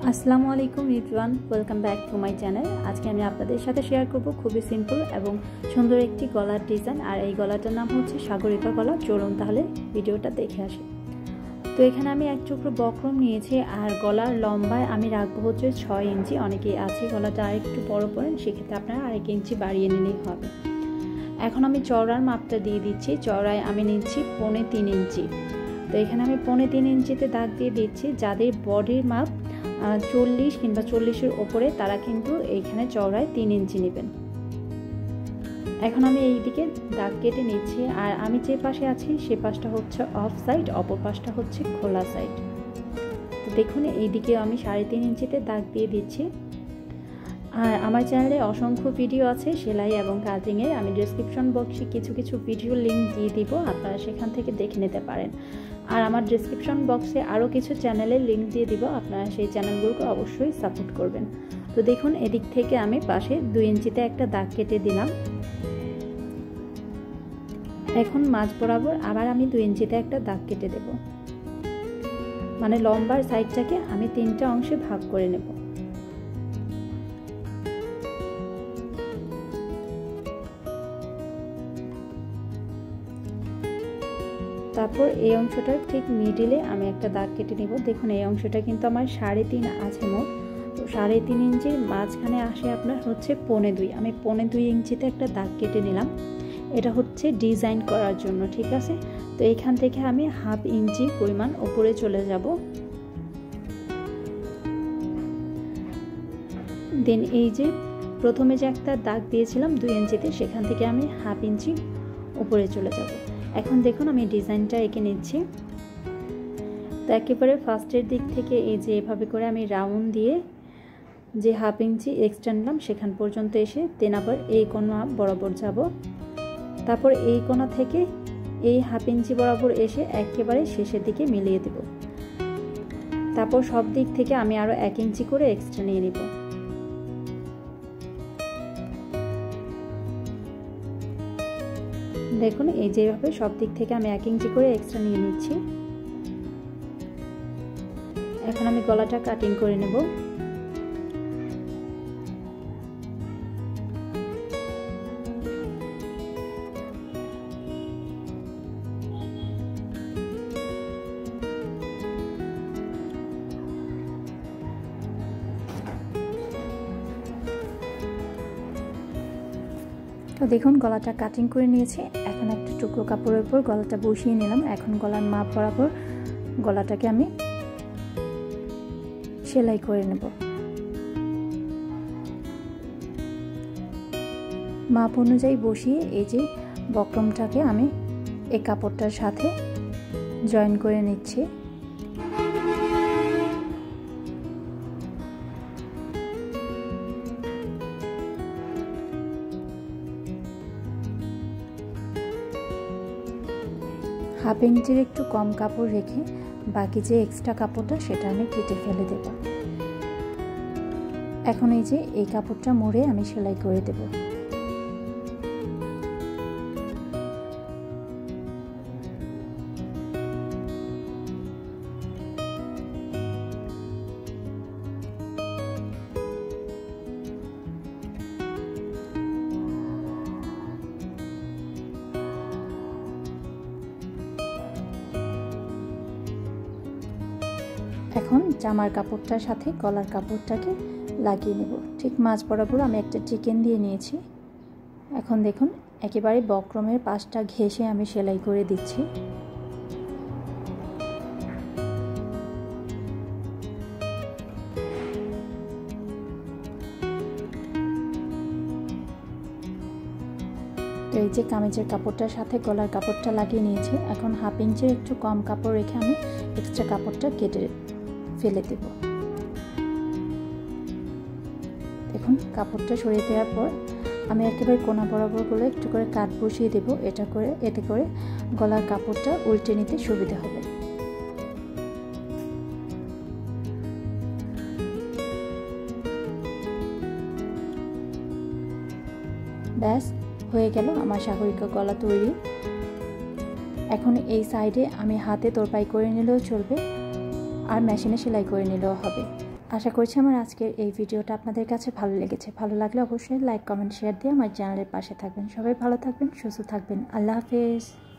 আসসালামু আলাইকুম everyone, welcome back to my channel. আজকে আমি আপনাদের সাথে শেয়ার করব খুবই সিম্পল এবং সুন্দর একটি গলার ডিজাইন। আর এই গলাটার নাম হচ্ছে সাগরিকা গলা। চলুন তাহলে ভিডিওটা দেখে আসি। তো এখানে আমি এক টুকরো বক্রম নিয়েছি আর গলার লম্বায় আমি রাখবো হচ্ছে 6 ইঞ্চি। অনেকেই আছে গলাটা আরেকটু বড় করেন, সেক্ষেত্রে আপনারা 1 ইঞ্চি বাড়িয়ে নিলেই হবে। এখন আমি চওড়ার মাপটা দিয়ে দিচ্ছি। চওড়ায় আমি নিচ্ছি 3.25 ইঞ্চি। তো এখানে আমি 3.25 ইঞ্চিতে দাগ দিয়ে দিচ্ছি। যাদের বডির মাপ 40 কিংবা 40-এর ওপরে তারা কিন্তু এইখানে চওড়ায় 3 ইঞ্চি নেবেন। এখন আমি এই দিকে দাগ কেটে নিচ্ছি। আর আমি যে পাশে আছি সে পাশটা হচ্ছে অফ সাইড, অপর পাশটা হচ্ছে খোলা সাইড। তো দেখুন এই দিকেও আমি 3.5 ইঞ্চিতে দাগ দিয়ে দিচ্ছি। আর আমার চ্যানেলে অসংখ্য ভিডিও আছে সেলাই এবং কাটিংয়ের। আমি ডেসক্রিপশন বক্সে কিছু ভিডিও লিঙ্ক দিয়ে দিব, আপনারা সেখান থেকে দেখে নিতে পারেন। আর আমার ডেসক্রিপশন বক্সে আরও কিছু চ্যানেলের লিঙ্ক দিয়ে দিব, আপনারা সেই চ্যানেলগুলোকে অবশ্যই সাপোর্ট করবেন। তো দেখুন এদিক থেকে আমি পাশে 2 ইঞ্চিতে একটা দাগ কেটে দিলাম। এখন মাঝ বরাবর আবার আমি 2 ইঞ্চিতে একটা দাগ কেটে দেব। মানে লম্বার সাইডটাকে আমি 3টা অংশে ভাগ করে নেব। তারপর এই অংশটার ঠিক মিডিলে আমি একটা দাগ কেটে নেব। দেখুন এই অংশটা কিন্তু আমার 3.5 আছে মোট। তো 3.5 ইঞ্চির মাঝখানে আসে আপনার হচ্ছে 2.25। আমি 2.25 ইঞ্চিতে একটা দাগ কেটে নিলাম। এটা হচ্ছে ডিজাইন করার জন্য, ঠিক আছে। তো এইখান থেকে আমি 1/2 ইঞ্চি পরিমাণ উপরে চলে যাব। দেন এই যে প্রথমে যে একটা দাগ দিয়েছিলাম 2 ইঞ্চিতে, সেখান থেকে আমি 1/2 ইঞ্চি উপরে চলে যাব। এখন দেখুন আমি ডিজাইনটা এঁকে নিচ্ছি। তো একেবারে ফার্স্টের দিক থেকে এই যে এভাবে করে আমি রাউন্ড দিয়ে যে 1/2 ইঞ্চি এক্সট্রা নিলাম সেখান পর্যন্ত এসে দেন আবার এই কোণা বরাবর যাব। তারপর এই কোণা থেকে এই 1/2 ইঞ্চি বরাবর এসে একেবারে শেষের দিকে মিলিয়ে দেব। তারপর সব দিক থেকে আমি আরও 1 ইঞ্চি করে এক্সট্রা নিয়ে নিব। দেখুন এই যেভাবে সব দিক থেকে আমি 1 ইঞ্চি করে এক্সট্রা নিয়ে নিচ্ছি। এখন আমি গলাটা কাটিং করে নেব। তো দেখুন গলাটা কাটিং করে নিয়েছি। এখন একটা টুকরো কাপড়ের উপর গলাটা বসিয়ে নিলাম। এখন গলার মাপ বরাবর গলাটাকে আমি সেলাই করে নেব। মাপ অনুযায়ী বসিয়ে এই যে বক্রমটাকে আমি এই কাপড়টার সাথে জয়েন করে নিচ্ছি। হাফ ইঞ্চির একটু কম কাপড় রেখে বাকি যে এক্সট্রা কাপড়টা সেটা আমি কেটে ফেলে দেব। এখন এই যে এই কাপড়টা মুড়ে আমি সেলাই করে দেব। এখন জামার কাপড়টার সাথে গলার কাপড়টাকে লাগিয়ে নেব। ঠিক মাঝ বরাবর আমি একটা চিকেন দিয়ে নিয়েছি। এখন দেখুন একেবারে বক্রমের পাশটা ঘেঁষে আমি সেলাই করে দিচ্ছি। তো এই যে কামিজের কাপড়টার সাথে গলার কাপড়টা লাগিয়ে নিয়েছি। এখন 1/2 ইঞ্চির একটু কম কাপড় রেখে আমি এক্সট্রা কাপড়টা কেটে ফেলে দেব। দেখুন কাপড়টা সরিয়ে দেওয়ার পর আমি একেবারে কোণা বরাবর করে একটু করে কাট বসিয়ে দেব। এতে করে গলার কাপড়টা উল্টে নিতে সুবিধা হবে। ব্যাস হয়ে গেল আমার সাগরিকা গলা তৈরি। এখন এই সাইডে আমি হাতে তোরপাই করে নিলেও চলবে, আর মেশিনে সেলাই করে নিলেও হবে। আশা করছি আমার আজকের এই ভিডিওটা আপনাদের কাছে ভালো লেগেছে। ভালো লাগলে অবশ্যই লাইক, কমেন্ট, শেয়ার দিয়ে আমার চ্যানেলের পাশে থাকবেন। সবাই ভালো থাকবেন, সুস্থ থাকবেন। আল্লাহ হাফেজ।